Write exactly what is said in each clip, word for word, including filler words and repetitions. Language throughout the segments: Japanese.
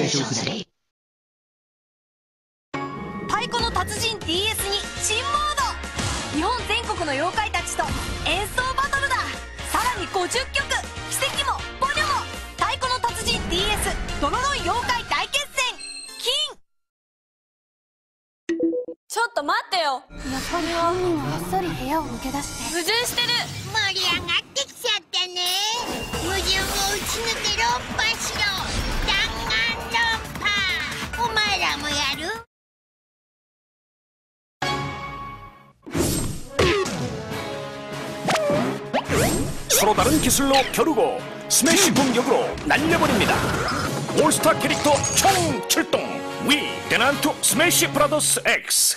太鼓の達人 ディーエス に新モード、日本全国の妖怪たちと演奏バトルだ。さらにごじゅっきょく、奇跡もポニョも。太鼓の達人 ディーエス ドロロイ妖怪大決戦金。 ちょっと待ってよ。 やっぱりはこっそり部屋を抜け出して矛盾してる。 盛り上がってきちゃったね。矛盾を打ち抜け論破しろ。弾丸論破。お前らもやる？ 서로 다른 기술로 겨루고 스매시 공격으로 날려버립니다. 올스타 캐릭터 총 출동. 위 대난투 스매시 브라더스 X.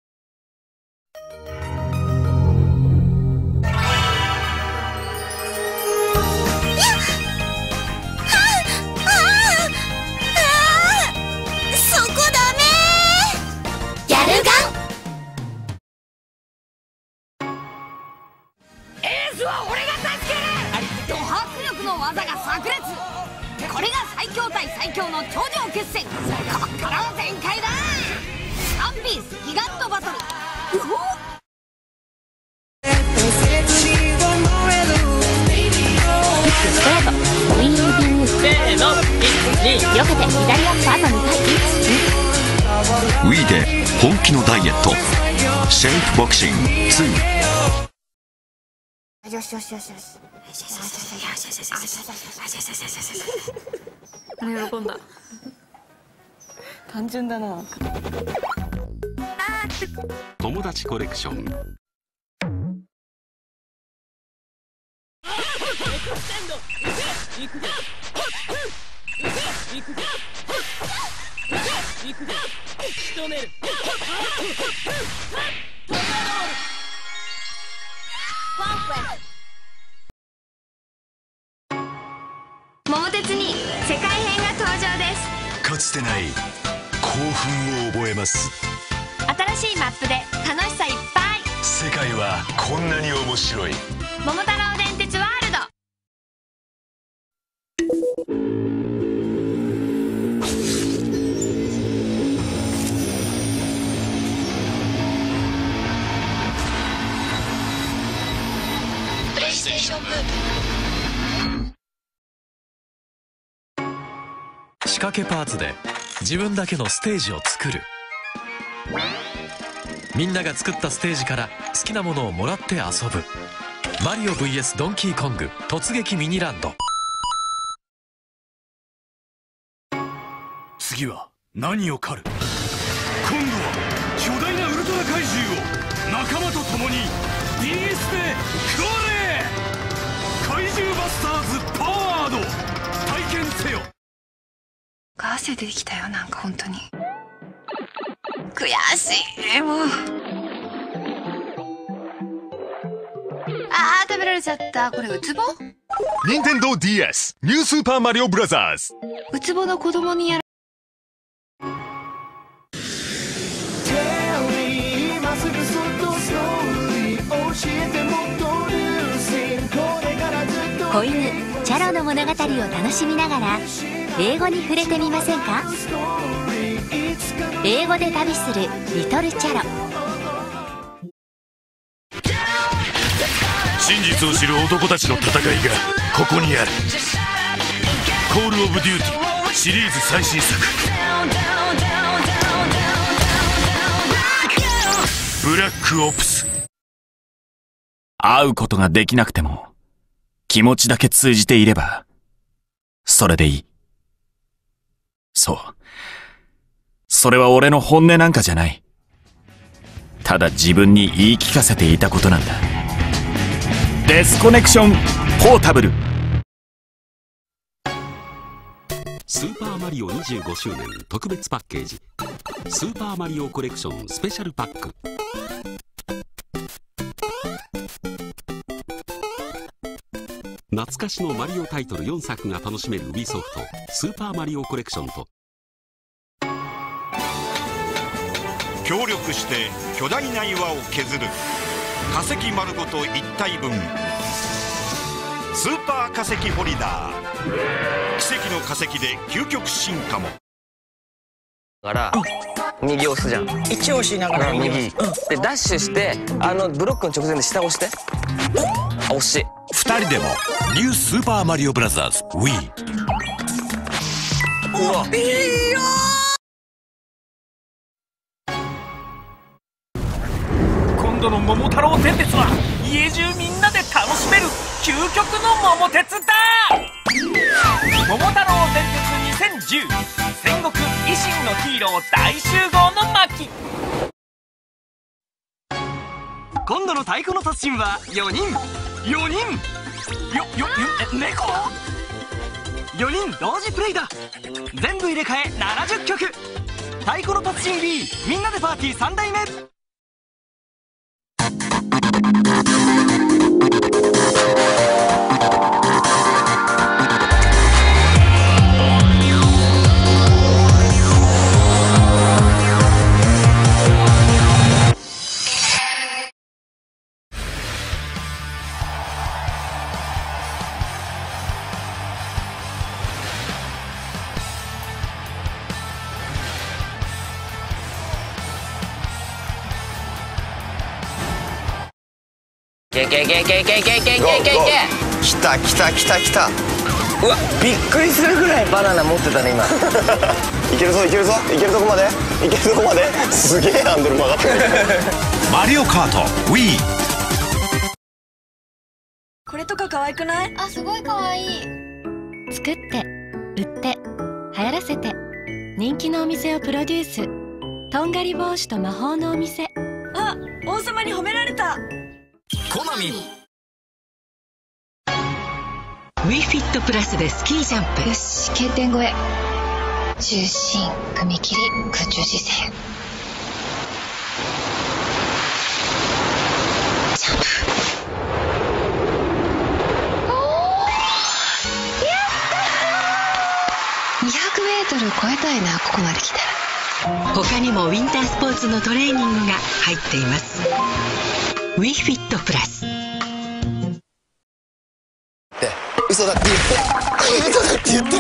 ド迫力の技が炸裂。これが最強対最強の頂上決戦。こっからは全開だ。ワンピースギガントバトル。うほっ、 ストレートウィングビングせーのいちに避けて左アッパーとにかいいちに Wii で本気のダイエットシェイプボクシングツー。 よしよしよしよし。 喜んだ。単純だな。 友達コレクション。 桃鉄に世界編が登場です。 かつてない興奮を覚えます。 新しいマップで楽しさいっぱい。 世界はこんなに面白い。 桃太郎電鉄ワールド。プレイステーションブーム。 仕掛けパーツで自分だけのステージを作る。みんなが作ったステージから好きなものをもらって遊ぶ。マリオ ブイエス ドンキーコング突撃ミニランド。 次は何を狩る？今度は巨大なウルトラ怪獣を仲間と共に ディーエス で食われ！怪獣バスターズパワード体験せよ。 汗出てきたよ、なんか本当に悔しい。もうあー食べられちゃった。これウツボ？ 任天堂 ディーエス ニュースーパーマリオブラザーズ。 ウツボの子供にやる。 子犬チャロの物語を楽しみながら英語に触れてみませんか？英語で旅するリトルチャロ。 真実を知る男たちの戦いがここにある。コールオブデューティーシリーズ最新作ブラックオプス。会うことができなくても気持ちだけ通じていればそれでいい。そう、それは俺の本音なんかじゃない。ただ自分に言い聞かせていたことなんだ。デスコネクションポータブル。 スーパーマリオにじゅうごしゅうねん特別パッケージスーパーマリオコレクションスペシャルパック。懐かしのマリオタイトルよんさくが楽しめる Wii ソフトスーパーマリオコレクションと協力して巨大な岩を削る化石丸ごといったいぶんスーパー化石ホリダー。奇跡の化石で究極進化も。 から右押すじゃん。 一応押しながら右、うん、でダッシュしてあのブロックの直前で下押して。あ、惜しい。 ふたりでもニュースーパーマリオブラザーズ Wii。 うわ、いいよ。 今度の桃太郎電鉄は家中みんなで楽しめる究極の桃鉄だ。桃太郎電鉄にせんじゅう戦国維新のヒーロー大集合の巻。 今度の太鼓の達人はよにん。よにんよ、よ、え、猫よにん同時プレイだ。全部入れ替えななじゅっきょく。太鼓の達人 Wii みんなでパーティーさんだいめ。 けけけけけけけけけけ。 きたきたきたきた。 うわ、びっくりするぐらいバナナ持ってたね今。 いけるぞいけるぞいけるとこまでいけるとこまで。すげえハンドル曲がってる。 マリオカート Wii。 これとか可愛くない？ あ、すごい可愛い。作って売って流行らせて人気のお店をプロデュース。とんがり帽子と魔法のお店。 あ、王様に褒められた。 コナミ。 Wii フィットプラスでスキージャンプ。 よし、K点越え。重心、踏切、空中姿勢。ジャンプ。おー、やったー。にひゃくメートル超えたいな、ここまで来たら。 他にもウィンタースポーツのトレーニングが入っています。 Wii フィットプラス。 嘘だって言って嘘だって言って。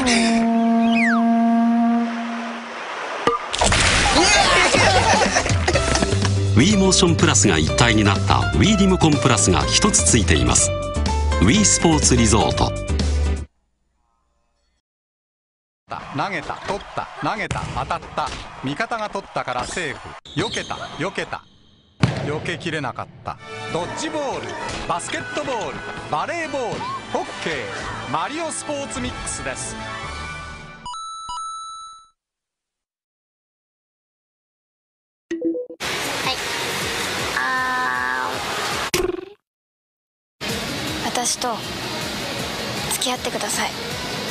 Wii モーションプラスが一体になった Wii リモコンプラスが一つついています。 Wii スポーツリゾート。 投げた取った投げた当たった。味方が取ったからセーフ。避けた避けた避けきれなかった。ドッジボール、バスケットボール、バレーボール、ホッケー、マリオスポーツミックスです。 はい。あー、私と付き合ってください。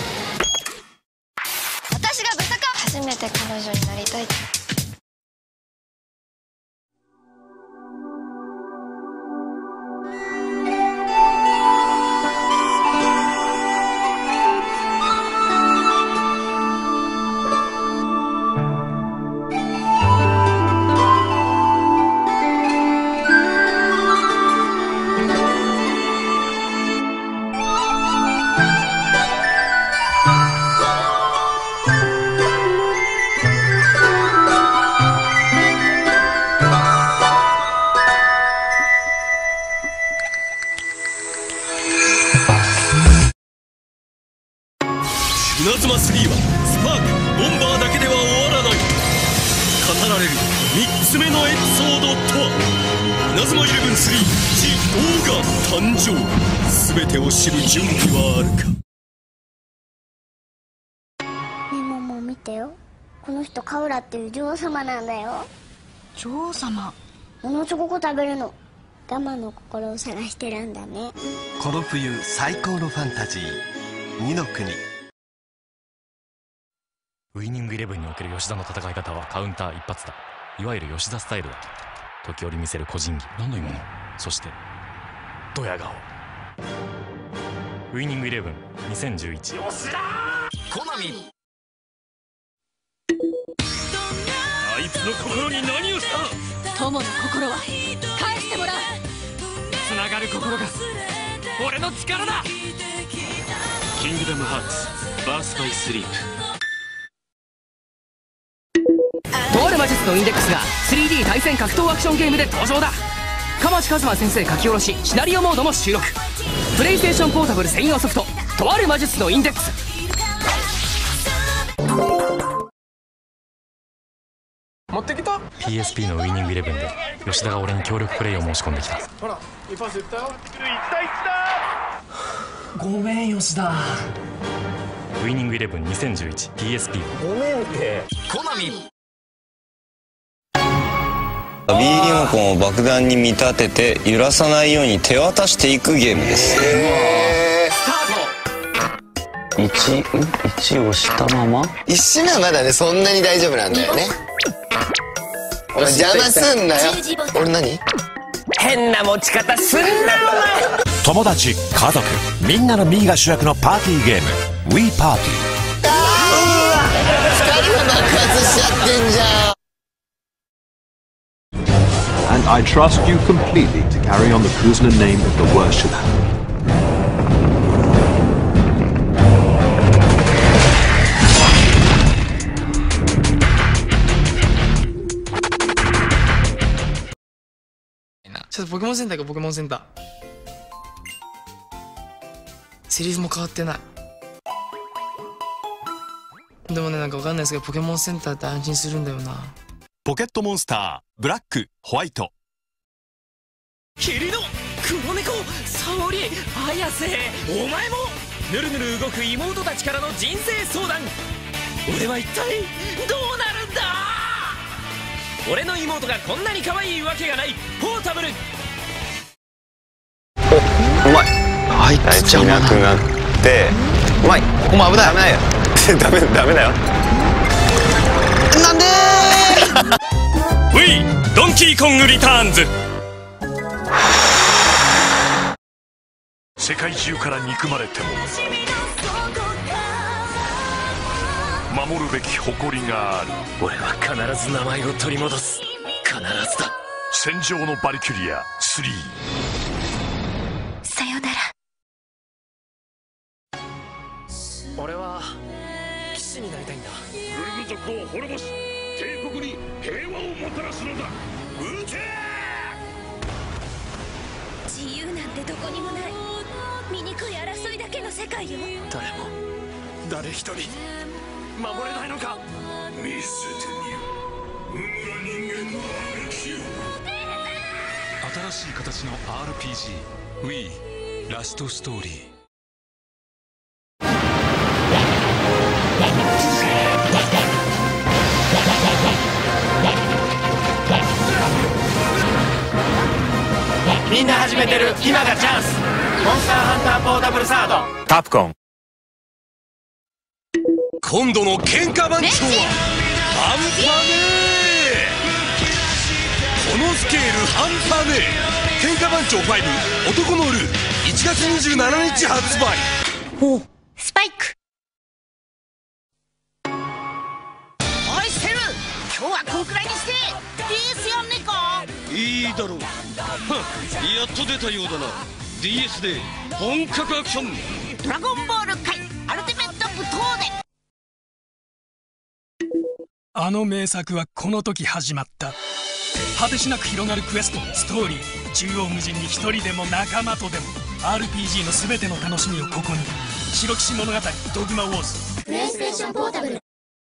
私がブサカ初めて彼女になりたいって。 稲妻スリーはスパークボンバーだけでは終わらない。語られるみっつめのエピソードとは、稲妻イレブンスリージ・オーガ誕生。全てを知る準備はあるか。 ねえもも見てよ、この人カウラっていう女王様なんだよ。 女王様。 ものすごく食べるの。我慢の心を探してるんだね。 この冬最高のファンタジー、二の国。 ウイニングイレブンにおける吉田の戦い方はカウンター一発だ。いわゆる吉田スタイルだ。時折見せる個人技、何の今の、そしてドヤ顔。ウイニングイレブンにせんじゅういち。よしだーコナミ。 あいつの心に何をした。 友の心は返してもらう。 つながる心が俺の力だ。キングダムハーツバースバイスリープ。 のインデックスが スリーディー 対戦格闘アクションゲームで登場だ。鎌地一馬先生書き下ろしシナリオモードも収録。プレイステーションポータブル専用ソフト「とある魔術のインデックス」。 持ってきた ピーエスピー のウイニングイレブンで吉田が俺に協力プレイを申し込んできた。 ほらいいパスいったよ。 ごめん吉田。 ウイニングイレブンにせんじゅういち ピーエスピー。 ごめんって。 コナミ。 ビーリモコンを爆弾に見立てて揺らさないように手渡していくゲームです。いち、いちをしたままいち瞬はまだねそんなに大丈夫なんだよね。お前邪魔すんなよ。俺何変な持ち方すんなよお前。 友達、家族、みんなのミーが主役のパーティーゲーム We Party。 ふたりが爆発しちゃってんじゃん。 And I trust you completely to carry on the Kuzna name if the worst should happen. Just ちょっとポケモンセンターかポケモンセンター。セリフも変わってない。でもね、なんかわかんないですけど、ポケモンセンターって安心するんだよな。 ポケットモンスターブラックホワイト。 霧の黒猫沙織綾瀬、お前もぬるぬる動く妹たちからの人生相談。俺は一体どうなるんだ。俺の妹がこんなに可愛いわけがない。ポータブル。 お、うまい。あいついなくなってうまい。ここも危ない。ダメだよダメダメだよ。なんでーウィドンキーコングリターンズ。世界中から憎まれても守るべき誇りがある。 俺は必ず名前を取り戻す。必ずだ。 戦場のバリキュリアスリー。 さよなら。 俺は騎士になりたいんだ。 グルグ族を滅ぼし帝国に平和をもたらすのだ。撃て。 自由なんてどこにもない。醜い争いだけの世界よ。 誰も誰一人守れないのか。 見せてみよう人間の悪きを。新しい形の アールピージー Wii ラストストーリー。 みんな始めてる今がチャンス。モンスターハンターポータブルサード。 タプコン。 今度の喧嘩番長は半端ねえ。このスケール半端ねえ。喧嘩番長ファイブ男のルーいちがつにじゅうしちにち発売。 おスパイク。 おいセル、今日はこんくらいにして ディーエス やんねえか。 いいだろう。やっと出たようだな。 ディーエス で本格アクション。 ドラゴンボール界アルティメット武闘で。 あの名作はこの時始まった。果てしなく広がるクエスト、ストーリー、縦横無尽に一人でも仲間とでも アールピージー の全ての楽しみをここに。白騎士物語ドグマウォーズ。 プレイステーションポータブル。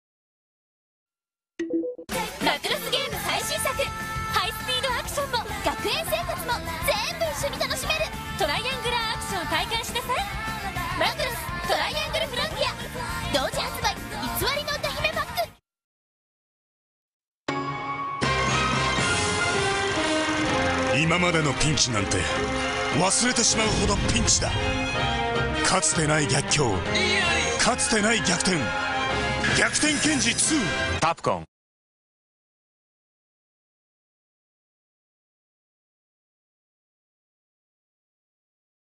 マクロスゲーム最新作。ハイスピードアクションも学園生活も全部一緒に楽しめる。トライアングラーアクションを体感しなさい。マクロストライアングルフロンティア同時発売。偽りの歌姫パック。 今までのピンチなんて忘れてしまうほどピンチだ。かつてない逆境、かつてない逆転。逆転ケンジツー。 タプコン。